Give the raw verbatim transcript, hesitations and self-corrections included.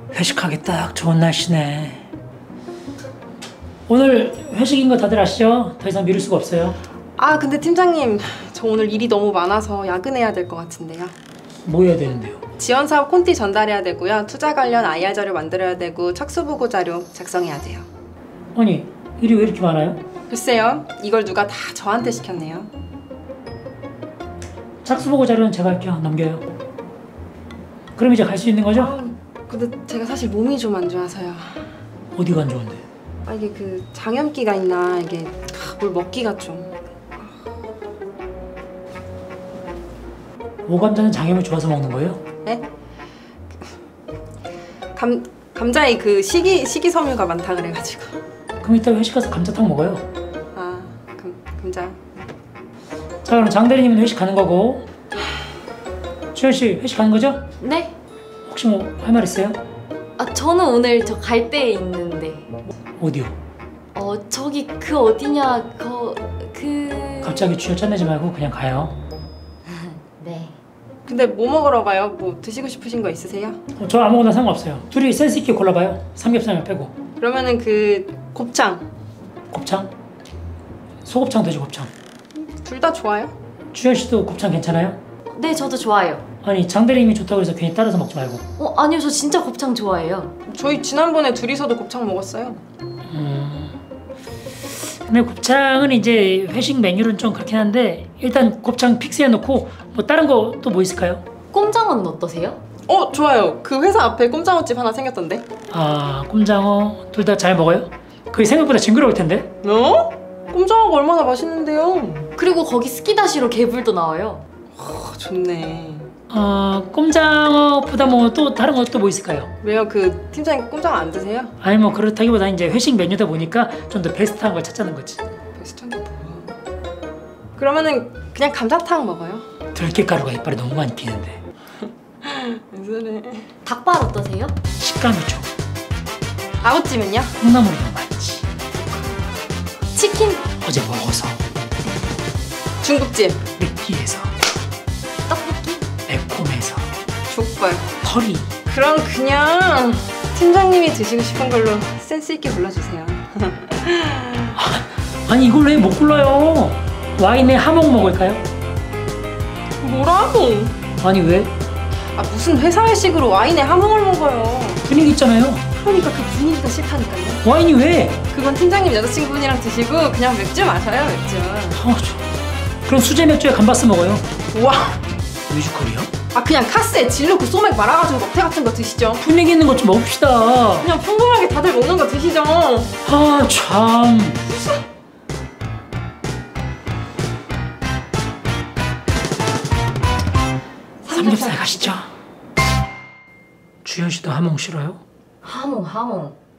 회식하기 딱 좋은 날씨네. 오늘 회식인 거 다들 아시죠? 더 이상 미룰 수가 없어요. 아 근데 팀장님, 저 오늘 일이 너무 많아서 야근해야 될 것 같은데요. 뭐 해야 되는데요? 지원사업 콘티 전달해야 되고요. 투자 관련 아이알 자료 만들어야 되고 착수보고 자료 작성해야 돼요. 아니, 일이 왜 이렇게 많아요? 글쎄요, 이걸 누가 다 저한테 시켰네요. 착수보고 자료는 제가 할게요. 넘겨요. 그럼 이제 갈 수 있는 거죠? 아, 근데 제가 사실 몸이 좀 안 좋아서요. 어디가 안 좋은데? 아, 이게 그 장염기가 있나 이게 뭘 먹기가 좀. 오감자는 장염이 좋아서 먹는 거예요? 네? 감 감자에 그 식이 식이섬유가 많다 그래가지고. 그럼 이따 회식 가서 감자탕 먹어요. 아, 감 감자. 자, 그럼 장 대리님은 회식 가는 거고, 주현 씨 회식 가는 거죠? 네? 혹시 뭐 할 말 있어요? 아 저는 오늘 저 갈 데 있는데. 어디요? 어 저기 그 어디냐 그 그. 갑자기 쥐어 짜내지 말고 그냥 가요. 네. 근데 뭐 먹으러 가요? 뭐 드시고 싶으신 거 있으세요? 어, 저 아무거나 상관없어요. 둘이 센스 있게 골라봐요. 삼겹살만 빼고. 그러면은 그 곱창 곱창? 소곱창, 돼지곱창. 둘 다 좋아요? 주현 씨도 곱창 괜찮아요? 네 저도 좋아요. 아니, 장 대리님이 좋다고 해서 괜히 따라서 먹지 말고. 어 아니요 저 진짜 곱창 좋아해요. 저희 지난번에 둘이서도 곱창 먹었어요. 음... 근데 곱창은 이제 회식 메뉴는 좀 그렇긴 한데, 일단 곱창 픽스해 놓고 뭐 다른 거 또 뭐 있을까요? 꼼장어는 어떠세요? 어 좋아요. 그 회사 앞에 꼼장어집 하나 생겼던데. 아, 꼼장어 둘 다 잘 먹어요? 그게 생각보다 징그러울 텐데. 어? 꼼장어가 얼마나 맛있는데요. 그리고 거기 스키다시로 개불도 나와요. 아, 좋네. 어, 꼼장어보다 뭐 또 다른 거 또 뭐 있을까요? 왜요? 그 팀장님 꼼장어 안 드세요? 아니 뭐 그렇다기보다 이제 회식 메뉴다 보니까 좀 더 베스트한 걸 찾자는 거지. 베스트한 게 뭐야? 그러면은 그냥 감자탕 먹어요. 들깨가루가 이빨에 너무 많이 튀는데. 왜 그래? 닭발 어떠세요? 식감이 좋아. 아구찜은요? 콩나물이 너무 많지. 치킨? 어제 먹어서 중국집, 느끼해서, 떡볶이? 매콤해서, 족발. 커리. 그럼 그냥 팀장님이 드시고 싶은 걸로 센스 있게 골라주세요. 아니 이걸 왜 못 골라요? 와인에 하몽 먹을까요? 뭐라고? 아니 왜? 아 무슨 회사 회식으로 와인에 하몽을 먹어요. 분위기 있잖아요. 그러니까 그 분위기가 싫다니까요. 와인이 왜? 그건 팀장님 여자친구분이랑 드시고 그냥 맥주 마셔요, 맥주. 아, 저... 그럼 수제 맥주에 감바스 먹어요. 우와. 뮤지컬이요? 아 그냥 카스에 진로 그 소맥 말아가지고 먹태 같은 거 드시죠. 분위기 있는 것 좀 먹읍시다. 그냥 평범하게 다들 먹는 거 드시죠. 아 참. 삼겹살 가시죠. 주현 씨도 하몽 싫어요? 하몽 하몽.